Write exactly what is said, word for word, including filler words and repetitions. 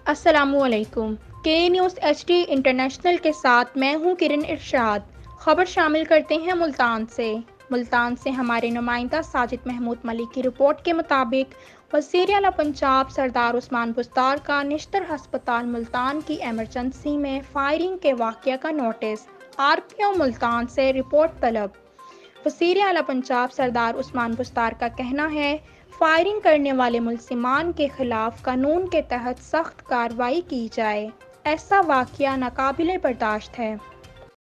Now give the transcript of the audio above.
अस्सलामुअलैकुम। के news H D international के साथ मैं हूं किरण इरशाद। खबर शामिल करते हैं मुल्तान से। मुल्तान से हमारे नुमाइंदा साजिद महमूद मलिक की रिपोर्ट के मुताबिक वज़ीर आला पंजाब सरदार उस्मान बुज़दार का निश्तर हस्पताल मुल्तान की एमरजेंसी में फायरिंग के वाक़या का notice. R P O Multan से रिपोर्ट तलब। वज़ीर आला पंजाब सरदार उस्मान बुज़दार का कहना है, फायरिंग करने वाले मुलजिमान के खिलाफ कानून के तहत सख्त कार्रवाई की जाए। ऐसा वाक़या नाकाबिले बर्दाश्त है।